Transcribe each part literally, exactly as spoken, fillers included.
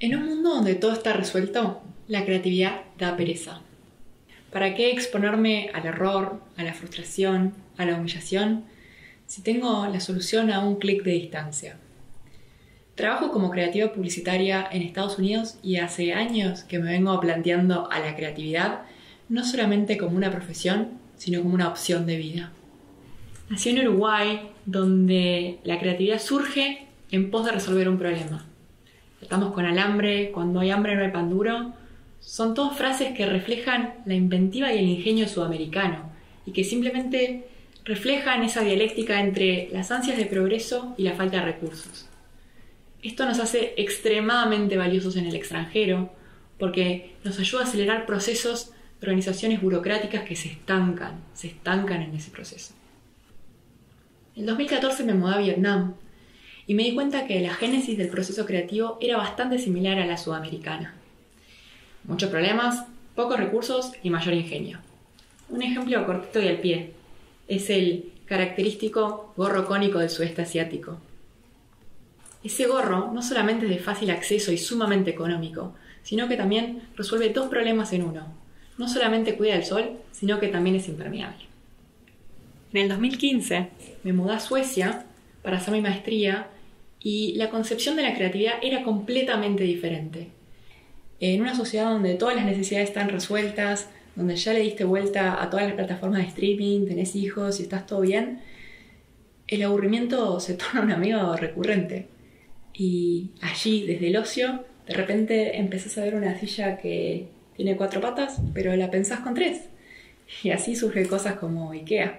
En un mundo donde todo está resuelto, la creatividad da pereza. ¿Para qué exponerme al error, a la frustración, a la humillación, si tengo la solución a un clic de distancia? Trabajo como creativa publicitaria en Estados Unidos y hace años que me vengo planteando a la creatividad no solamente como una profesión, sino como una opción de vida. Nací en Uruguay, donde la creatividad surge en pos de resolver un problema. Estamos con alambre, cuando hay hambre no hay pan duro. Son todas frases que reflejan la inventiva y el ingenio sudamericano y que simplemente reflejan esa dialéctica entre las ansias de progreso y la falta de recursos. Esto nos hace extremadamente valiosos en el extranjero porque nos ayuda a acelerar procesos de organizaciones burocráticas que se estancan, se estancan en ese proceso. En dos mil catorce me mudé a Vietnam y me di cuenta que la génesis del proceso creativo era bastante similar a la sudamericana. Muchos problemas, pocos recursos y mayor ingenio. Un ejemplo cortito y al pie es el característico gorro cónico del sudeste asiático. Ese gorro no solamente es de fácil acceso y sumamente económico, sino que también resuelve dos problemas en uno. No solamente cuida del sol, sino que también es impermeable. En el dos mil quince me mudé a Suecia para hacer mi maestría y la concepción de la creatividad era completamente diferente. En una sociedad donde todas las necesidades están resueltas, donde ya le diste vuelta a todas las plataformas de streaming, tenés hijos y estás todo bien, el aburrimiento se torna un amigo recurrente. Y allí, desde el ocio, de repente empezás a ver una silla que tiene cuatro patas, pero la pensás con tres. Y así surgen cosas como IKEA.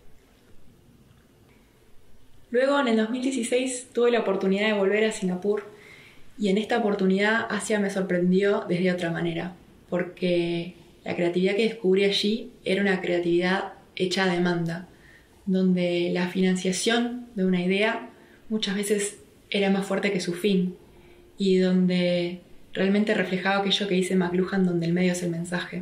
Luego, en el dos mil dieciséis, tuve la oportunidad de volver a Singapur y en esta oportunidad Asia me sorprendió desde otra manera, porque la creatividad que descubrí allí era una creatividad hecha a demanda, donde la financiación de una idea muchas veces era más fuerte que su fin y donde realmente reflejaba aquello que dice McLuhan, donde el medio es el mensaje.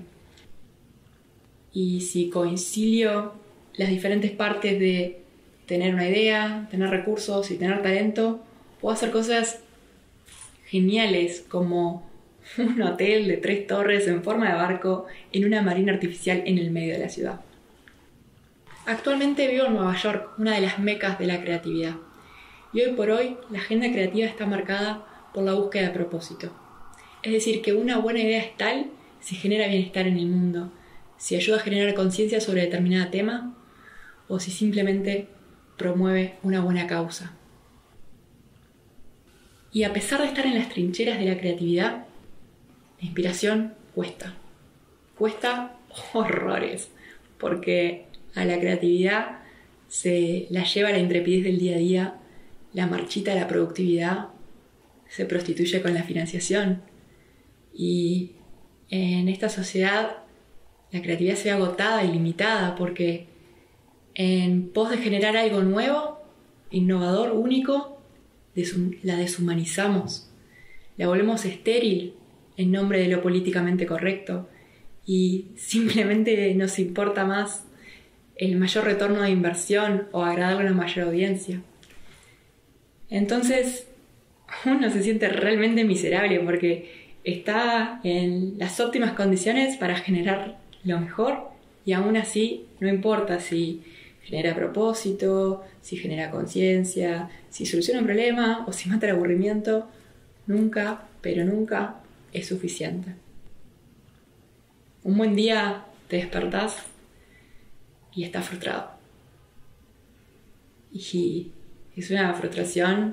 Y si concilio las diferentes partes de tener una idea, tener recursos y tener talento, puedo hacer cosas geniales como un hotel de tres torres en forma de barco en una marina artificial en el medio de la ciudad. Actualmente vivo en Nueva York, una de las mecas de la creatividad. Y hoy por hoy la agenda creativa está marcada por la búsqueda de propósito. Es decir, que una buena idea es tal si genera bienestar en el mundo, si ayuda a generar conciencia sobre determinado tema o si simplemente promueve una buena causa. Y a pesar de estar en las trincheras de la creatividad, la inspiración cuesta. Cuesta horrores, porque a la creatividad se la lleva la intrepidez del día a día, la marchita de la productividad, se prostituye con la financiación. Y en esta sociedad la creatividad se ve agotada y limitada porque en pos de generar algo nuevo, innovador, único, la deshumanizamos, la volvemos estéril en nombre de lo políticamente correcto y simplemente nos importa más el mayor retorno de inversión o agradarle a una mayor audiencia. Entonces uno se siente realmente miserable porque está en las óptimas condiciones para generar lo mejor y aún así no importa si genera propósito, si genera conciencia, si soluciona un problema o si mata el aburrimiento, nunca, pero nunca es suficiente. Un buen día te despertás y estás frustrado. Y es una frustración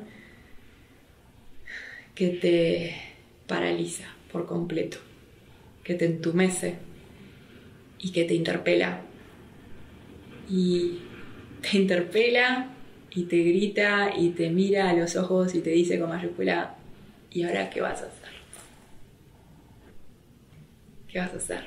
que te paraliza por completo, que te entumece y que te interpela. Y te interpela y te grita y te mira a los ojos y te dice con mayúscula: ¿y ahora qué vas a hacer? ¿Qué vas a hacer?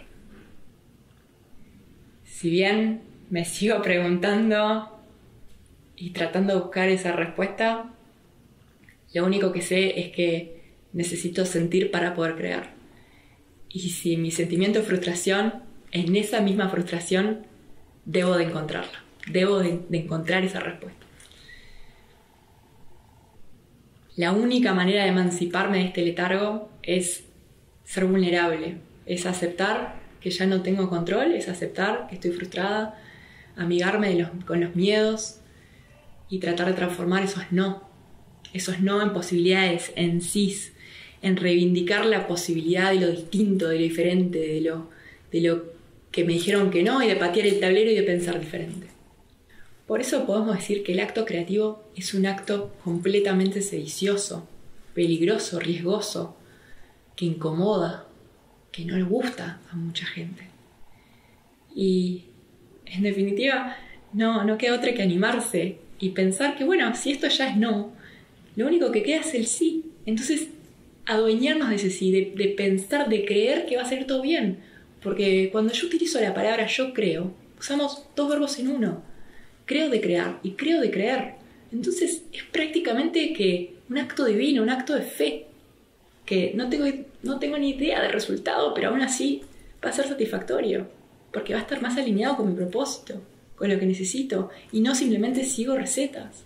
Si bien me sigo preguntando y tratando de buscar esa respuesta, lo único que sé es que necesito sentir para poder crear. Y si mi sentimiento es frustración, en esa misma frustración debo de encontrarla, debo de, de encontrar esa respuesta. la única manera de emanciparme de este letargo es ser vulnerable, es aceptar que ya no tengo control, es aceptar que estoy frustrada, amigarme de los, con los miedos y tratar de transformar esos no, esos no en posibilidades, en sís, en reivindicar la posibilidad de lo distinto, de lo diferente, de lo, de lo que me dijeron que no, y de patear el tablero y de pensar diferente. Por eso podemos decir que el acto creativo es un acto completamente sedicioso, peligroso, riesgoso, que incomoda, que no le gusta a mucha gente. Y en definitiva, no, no queda otra que animarse y pensar que, bueno, si esto ya es no, lo único que queda es el sí. Entonces, adueñarnos de ese sí, de, de pensar, de creer que va a salir todo bien. Porque cuando yo utilizo la palabra yo creo, usamos dos verbos en uno. Creo de crear y creo de creer. Entonces, es prácticamente que un acto divino, un acto de fe, que no tengo, no tengo ni idea del resultado, pero aún así va a ser satisfactorio, porque va a estar más alineado con mi propósito, con lo que necesito, y no simplemente sigo recetas.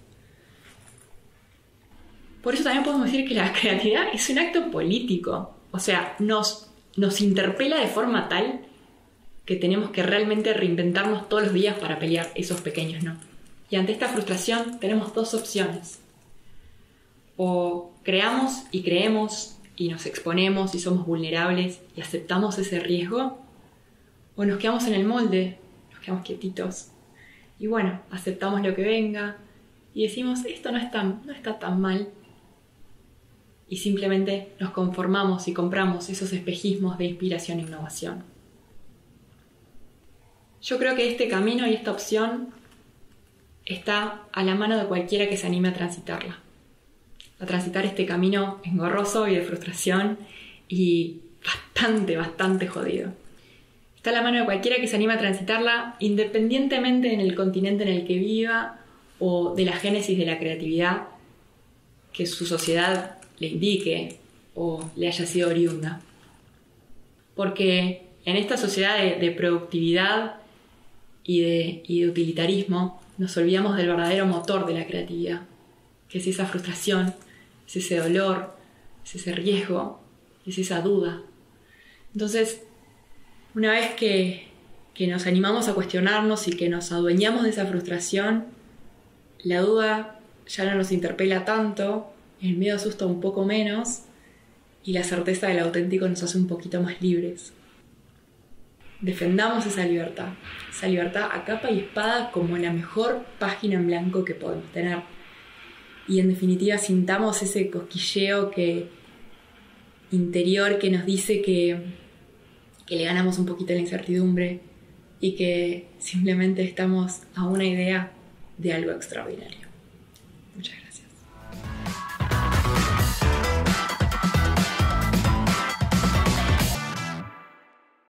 Por eso también podemos decir que la creatividad es un acto político, o sea, nos, nos interpela de forma tal que tenemos que realmente reinventarnos todos los días para pelear esos pequeños no. Y ante esta frustración tenemos dos opciones. O creamos y creemos y nos exponemos y somos vulnerables y aceptamos ese riesgo, o nos quedamos en el molde, nos quedamos quietitos y bueno, aceptamos lo que venga y decimos esto no, es tan, no está tan mal, y simplemente nos conformamos y compramos esos espejismos de inspiración e innovación. Yo creo que este camino y esta opción está a la mano de cualquiera que se anime a transitarla. A transitar este camino engorroso y de frustración y bastante, bastante jodido. Está a la mano de cualquiera que se anime a transitarla independientemente en el continente en el que viva o de la génesis de la creatividad que su sociedad le indique o le haya sido oriunda. Porque en esta sociedad de, de productividad y de, y de utilitarismo nos olvidamos del verdadero motor de la creatividad, que es esa frustración, es ese dolor, es ese riesgo, es esa duda. Entonces, una vez que, que nos animamos a cuestionarnos y que nos adueñamos de esa frustración, la duda ya no nos interpela tanto, el miedo asusta un poco menos y la certeza del auténtico nos hace un poquito más libres. Defendamos esa libertad, esa libertad a capa y espada como la mejor página en blanco que podemos tener. Y en definitiva sintamos ese cosquilleo que, interior que nos dice que, que le ganamos un poquito a la incertidumbre y que simplemente estamos a una idea de algo extraordinario.